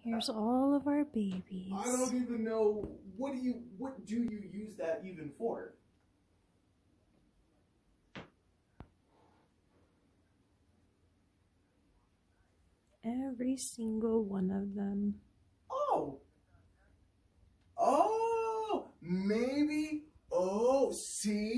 Here's all of our babies. I don't even know, what do you use that even for? Every single one of them. Oh, maybe. Oh, see?